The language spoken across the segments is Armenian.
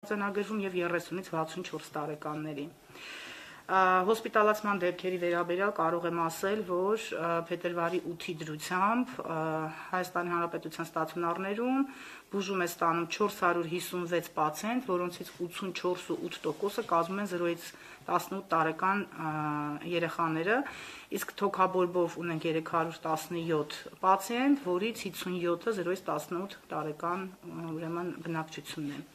արձանագրվում եւ 30-ից 64 տարեկանների։ Հոսպիտալացման դեպքերի վերաբերյալ կարող եմ ասել, որ փետրվարի 8-ի դրությամբ Հայաստանի Հանրապետության ստացիոնարներում բուժում է ստանում 456 պացիենտ, որոնցից 84.8%-ը կազմում են 0-ից 18 տարեկան երեխաները, իսկ թոքաբորբով ունենք 317 պացիենտ, որից 57-ը 0-ից 18 տարեկան ուրեմն բնակչությունն է։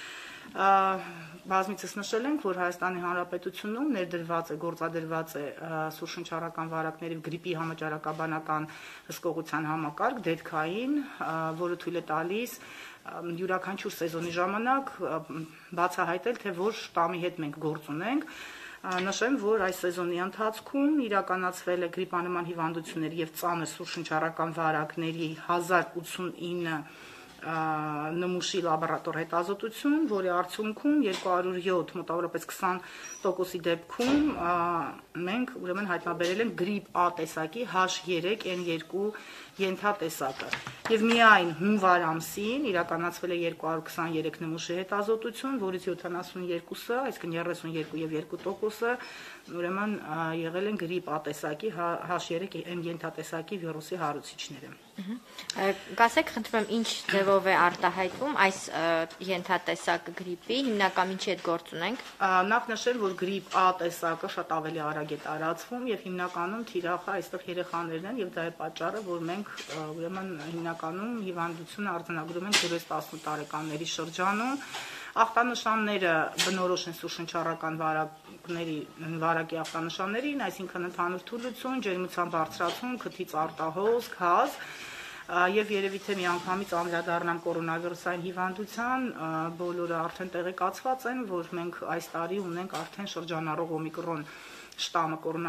Բազմիցս նշել ենք, որ Հայաստանի Հանրապետությունում գործադրված է սուրշնչառական վարակների գրիպի համաճարակաբանական հսկողության համակարգ դետքային, որը թույլ է տալիս յուրաքանչյուր սեզոնի ժամանակ բացահայտել, թե որ շտամի հետ մենք գործ ունենք։ Նշեմ, որ այս սեզոնի ընթացքում իրականացվել է գրիպանման հիվանդությունների եւ ծանր սուրշնչառական վարակների 1089 նմուշի լաբորատոր հետազոտություն, որի արդյունքում 207 մոտավորապես 20%-ի դեպքում մենք ուրեմն հայտնաբերել ենք գրիպ A տեսակի H3N2 ենթատեսակը։ Եվ միայն հունվար ամսին իրականացվել է 223 նմուշի հետազոտություն, որից 72-ը, այսինքն 32 եւ 2%-ը ուրեմն եղել են գրիպ A տեսակի H3N ենթատեսակի վիրուսի հարուցիչները։ Կասեք, խնդրում եմ, ինչ ձևով է արտահայտվում այս ենթատեսակ գրիպի, հիմնական ինչի հետ գործ ունենք։ Նախ նշեմ, որ գրիպ A տեսակը շատ ավելի արագ է տարածվում եւ հիմնականում թիրախը այստեղ երեխաներն են եւ դա է պատճառը, որ մենք ուրեմն հիմնականում հիվանդությունը արձանագրում ենք 0-18 տարեկանների շրջանում։ Ախտանշանները բնորոշ են սուրշնչառական վարակի ախտանշաններին, այսինքն ընդհանուր թուլություն, ջերմության բարձրացում, քթից արտահոսք, հազ, եւ երևի թե միանգամից անդրադառնամ կորոնավիրուսային հիվանդության, բոլորը արդեն տեղեկացված են, որ մենք այս տարի ունենք արդեն շրջանառող օմիկրոն շտամը